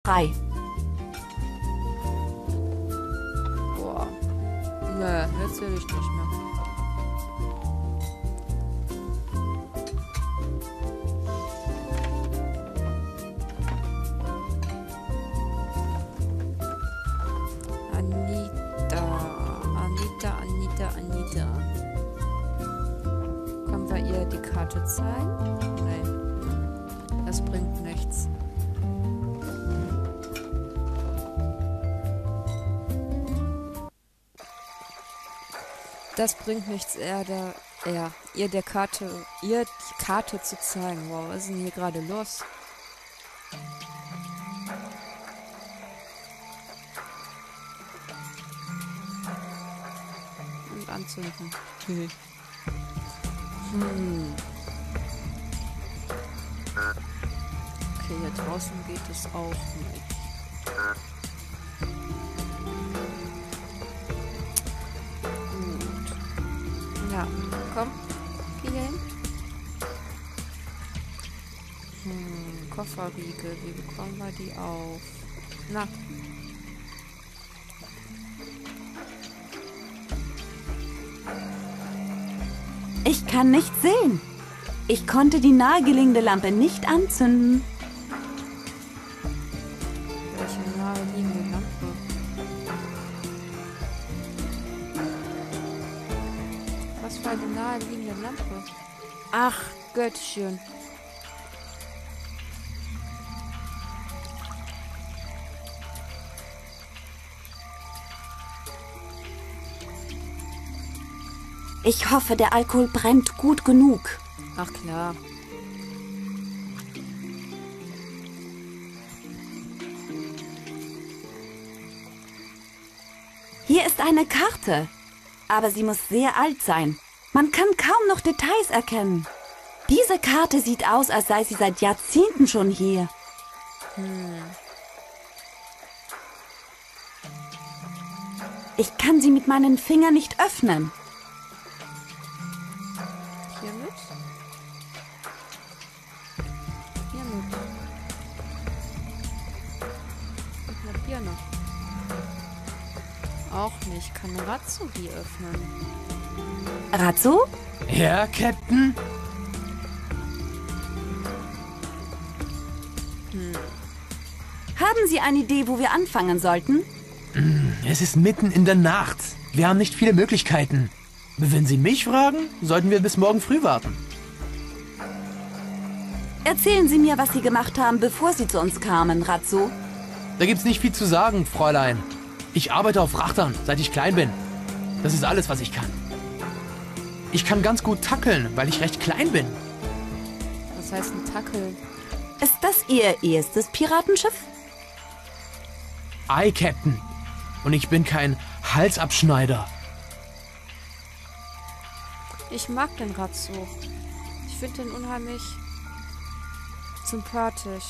frei. Boah. Nö, jetzt will ich nicht mehr. Anita. Können wir ihr die Karte zeigen? Nein. Das bringt nichts. Das bringt nichts, ihr die Karte zu zeigen. Wow, was ist denn hier gerade los? Und anzünden. Okay, hier draußen geht es auch nicht. Ja, komm, geh hier hin. Kofferriegel, wie bekommen wir die auf? Na. Ich kann nicht sehen. Ich konnte die nahegelegene Lampe nicht anzünden. Welche naheliegende Lampe? Was für eine naheliegende Lampe? Ach, Göttchen. Ich hoffe, der Alkohol brennt gut genug. Ach klar. Hier ist eine Karte. Aber sie muss sehr alt sein. Man kann kaum noch Details erkennen. Diese Karte sieht aus, als sei sie seit Jahrzehnten schon hier. Ich kann sie mit meinen Fingern nicht öffnen. Hiermit? Hiermit. Mit einer Birne. Auch nicht. Kann Ratzo die öffnen. Ratzo? Ja, Captain? Haben Sie eine Idee, wo wir anfangen sollten? Es ist mitten in der Nacht. Wir haben nicht viele Möglichkeiten. Wenn Sie mich fragen, sollten wir bis morgen früh warten. Erzählen Sie mir, was Sie gemacht haben, bevor Sie zu uns kamen, Ratzo. Da gibt's nicht viel zu sagen, Fräulein. Ich arbeite auf Frachtern, seit ich klein bin. Das ist alles, was ich kann. Ich kann ganz gut tackeln, weil ich recht klein bin. Was heißt ein Tackel? Ist das Ihr erstes Piratenschiff? Ei, Captain. Und ich bin kein Halsabschneider. Ich mag den Ratzo. Ich finde den unheimlich sympathisch.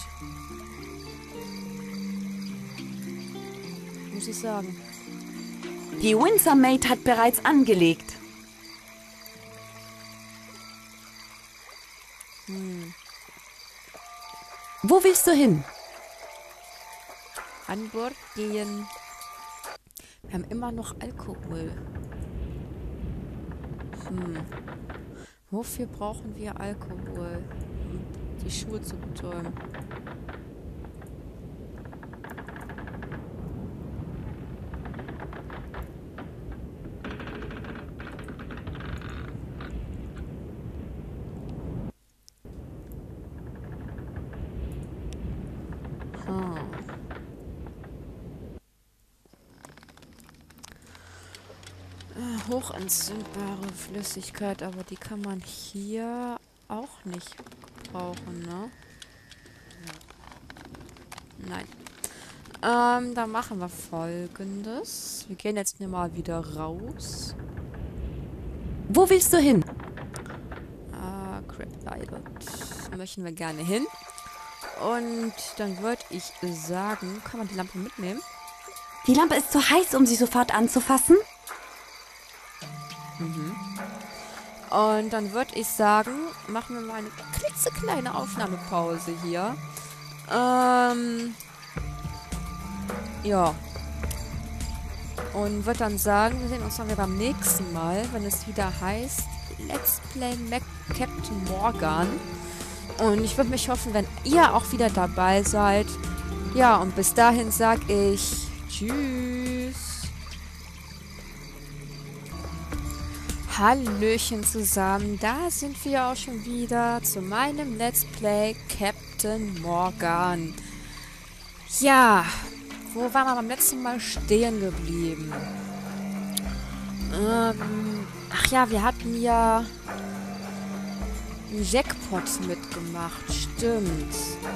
Muss ich sagen. Die Windsor Maid hat bereits angelegt. Wo willst du hin? An Bord gehen. Wir haben immer noch Alkohol. Wofür brauchen wir Alkohol? Um die Schuhe zu betäuben. Hochentzündbare Flüssigkeit, aber die kann man hier auch nicht brauchen, ne? Nein. Dann machen wir Folgendes. Wir gehen jetzt mal wieder raus. Wo willst du hin? Crap Island. Da möchten wir gerne hin. Und dann würde ich sagen, kann man die Lampe mitnehmen? Die Lampe ist zu heiß, um sie sofort anzufassen. Und dann würde ich sagen, machen wir mal eine klitzekleine Aufnahmepause hier. Ja. Und würde dann sagen, wir sehen uns dann wieder beim nächsten Mal, wenn es wieder heißt Let's Play Captain Morgan. Und ich würde mich hoffen, wenn ihr auch wieder dabei seid. Ja, und bis dahin sag ich Tschüss. Hallöchen zusammen, da sind wir auch schon wieder zu meinem Let's Play Captain Morgan. Ja, wo waren wir beim letzten Mal stehen geblieben? Ach ja, wir hatten ja einen Jackpot mitgemacht, stimmt.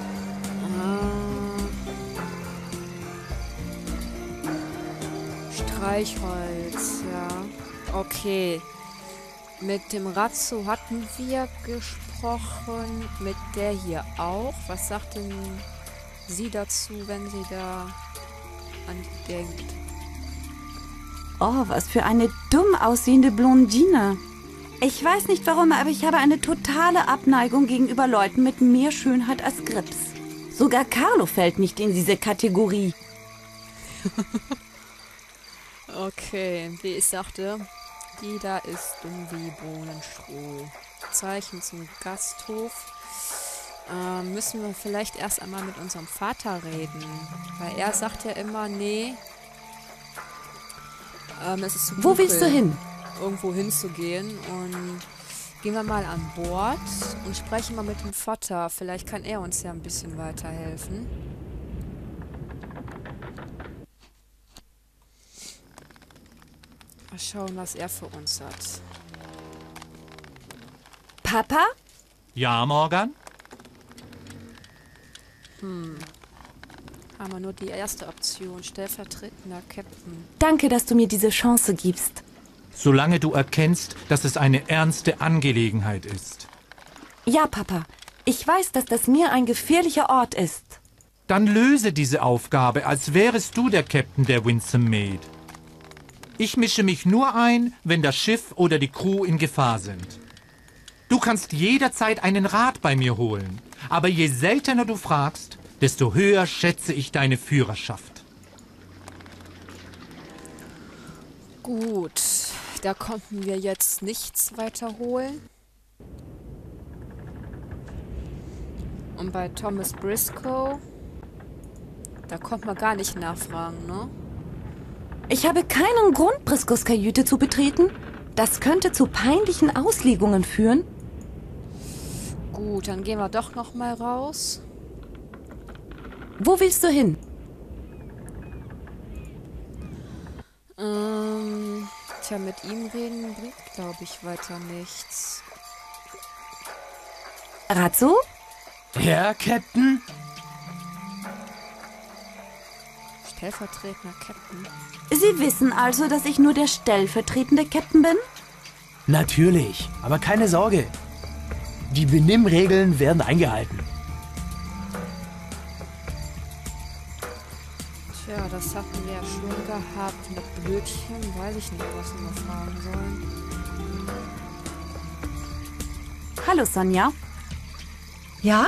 Streichholz, ja. Okay. Mit dem Ratzo hatten wir gesprochen, mit der hier auch. Was sagt denn sie dazu, wenn sie da an die denkt? Oh, was für eine dumm aussehende Blondine. Ich weiß nicht warum, aber ich habe eine totale Abneigung gegenüber Leuten mit mehr Schönheit als Grips. Sogar Carlo fällt nicht in diese Kategorie. Okay, wie ich sagte, die da ist dumm wie Bohnenstroh. Zeichen zum Gasthof. Müssen wir vielleicht erst einmal mit unserem Vater reden. Weil er sagt ja immer, nee, es ist zu dunkel, Wo willst du hin? irgendwo hinzugehen. Und gehen wir mal an Bord und sprechen mal mit dem Vater. Vielleicht kann er uns ja ein bisschen weiterhelfen. Mal schauen, was er für uns hat. Papa? Ja, Morgan? Haben wir nur die erste Option. Stellvertretender Captain. Danke, dass du mir diese Chance gibst. Solange du erkennst, dass es eine ernste Angelegenheit ist. Ja, Papa. Ich weiß, dass das Meer ein gefährlicher Ort ist. Dann löse diese Aufgabe, als wärest du der Captain der Winsome Maid. Ich mische mich nur ein, wenn das Schiff oder die Crew in Gefahr sind. Du kannst jederzeit einen Rat bei mir holen, aber je seltener du fragst, desto höher schätze ich deine Führerschaft. Gut, da konnten wir jetzt nichts weiter holen. Und bei Thomas Briscoe, da konnte man gar nicht nachfragen, ne? Ich habe keinen Grund, Briscoes Kajüte zu betreten. Das könnte zu peinlichen Auslegungen führen. Gut, dann gehen wir doch noch mal raus. Wo willst du hin? Tja, mit ihm reden bringt, glaube ich, weiter nichts. Ratzo? Ja, Captain? Stellvertretender Captain. Sie wissen also, dass ich nur der stellvertretende Captain bin? Natürlich, aber keine Sorge. Die Benimmregeln werden eingehalten. Tja, das hatten wir ja schon gehabt. Und das Blödchen, weiß ich nicht, was wir noch fragen sollen. Hallo, Sonja. Ja?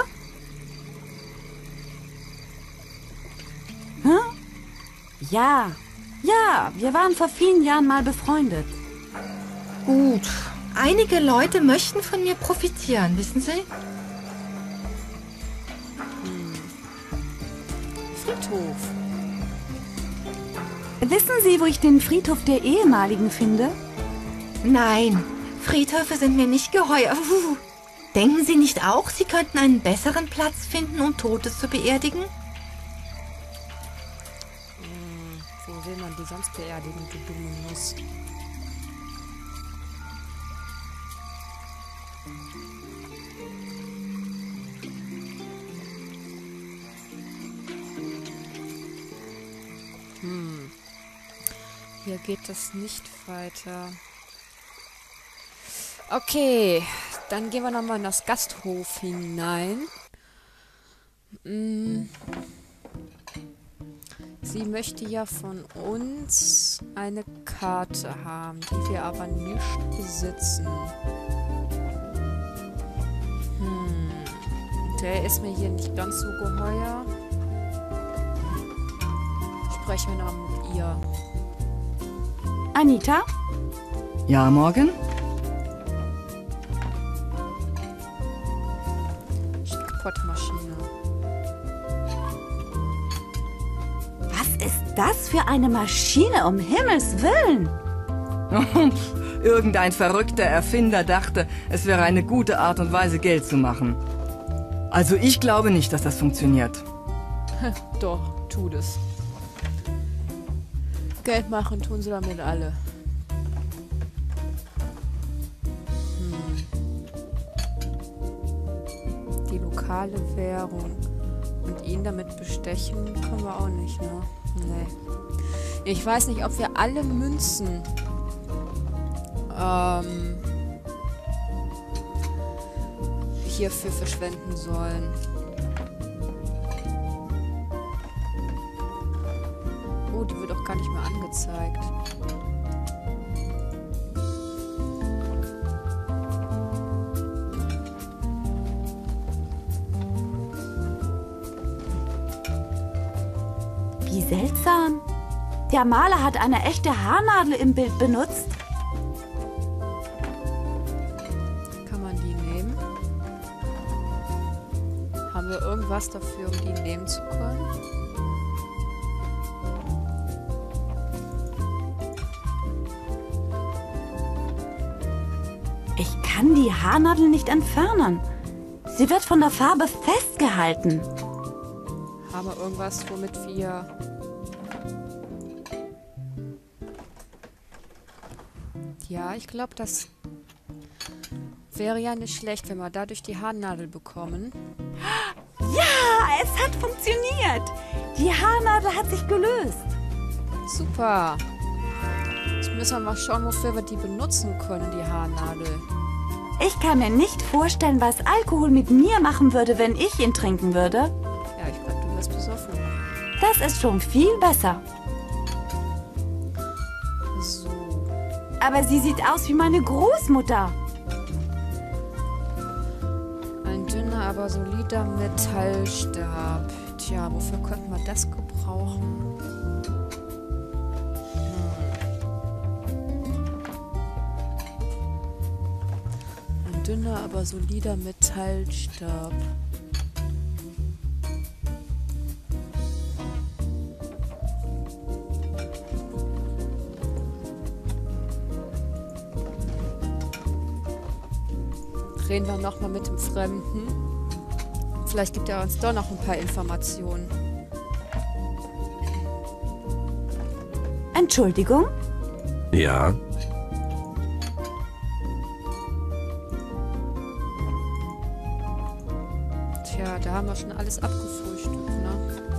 Ja, wir waren vor vielen Jahren mal befreundet. Gut. Einige Leute möchten von mir profitieren, wissen Sie? Friedhof. Wissen Sie, wo ich den Friedhof der Ehemaligen finde? Nein, Friedhöfe sind mir nicht geheuer. Denken Sie nicht auch, Sie könnten einen besseren Platz finden, um Tote zu beerdigen? Wo will man die sonst beerdigen, du dumme Nuss? Hier geht es nicht weiter. Okay, dann gehen wir nochmal in das Gasthof hinein. Sie möchte ja von uns eine Karte haben, die wir aber nicht besitzen. Der ist mir hier nicht ganz so geheuer. sprechen wir noch mit ihr. Anita? Ja, Morgan? Pottmaschine. Was ist das für eine Maschine, um Himmels Willen? Irgendein verrückter Erfinder dachte, es wäre eine gute Art und Weise, Geld zu machen. Also ich glaube nicht, dass das funktioniert. Doch, tut es. Geld machen tun sie damit alle. Die lokale Währung. Und ihn damit bestechen können wir auch nicht, ne? Nee. Ich weiß nicht, ob wir alle Münzen hierfür verschwenden sollen. Oh, die wird auch gar nicht mehr angezeigt. Wie seltsam. Der Maler hat eine echte Haarnadel im Bild benutzt. Kann man die nehmen? Haben wir irgendwas dafür, um die nehmen zu können? Ich kann die Haarnadel nicht entfernen. Sie wird von der Farbe festgehalten. Haben wir irgendwas, womit wir... Ja, ich glaube, das wäre ja nicht schlecht, wenn wir dadurch die Haarnadel bekommen. Ja, es hat funktioniert. Die Haarnadel hat sich gelöst. Super. Jetzt müssen wir mal schauen, wofür wir die benutzen können, die Haarnadel. Ich kann mir nicht vorstellen, was Alkohol mit mir machen würde, wenn ich ihn trinken würde. Ja, ich glaube, du wirst besoffen. Das ist schon viel besser. So. Aber sie sieht aus wie meine Großmutter. Ein dünner, aber solider Metallstab. Tja, wofür könnten wir das gebrauchen? Ein dünner, aber solider Metallstab. Reden wir nochmal mit dem Fremden. Vielleicht gibt er uns doch noch ein paar Informationen. Entschuldigung? Ja, Tja, da haben wir schon alles abgefrühstückt, ne?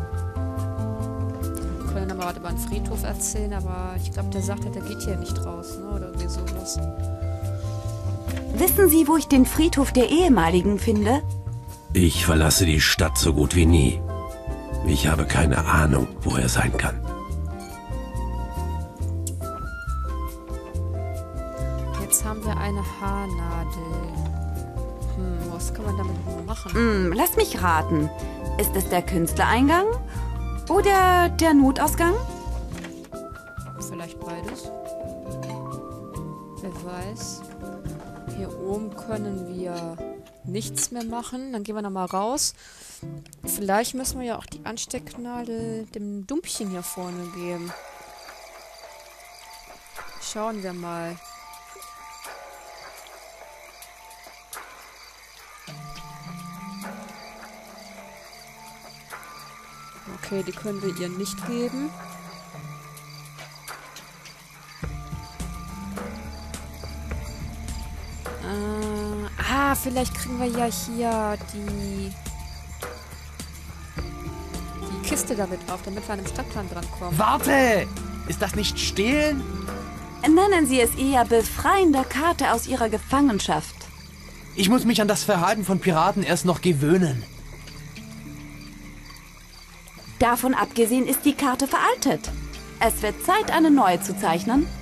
Wir können aber was über den Friedhof erzählen, aber ich glaube, der sagt, der geht hier nicht raus, ne? Oder irgendwie sowas. Wissen Sie, wo ich den Friedhof der Ehemaligen finde? ich verlasse die Stadt so gut wie nie. Ich habe keine Ahnung, wo er sein kann. Jetzt haben wir eine Haarnadel. Was kann man damit nur machen? Lass mich raten. Ist es der Künstlereingang oder der Notausgang? Vielleicht beides. Wer weiß. Hier oben können wir nichts mehr machen. Dann gehen wir nochmal raus. Vielleicht müssen wir ja auch die Anstecknadel dem Dumpchen hier vorne geben. Schauen wir mal. Okay, die können wir ihr nicht geben. Vielleicht kriegen wir ja hier die Kiste damit auf, damit wir an den Stadtplan drankommen. Warte! Ist das nicht Stehlen? Nennen Sie es eher Befreien der Karte aus ihrer Gefangenschaft. Ich muss mich an das Verhalten von Piraten erst noch gewöhnen. Davon abgesehen ist die Karte veraltet. Es wird Zeit, eine neue zu zeichnen.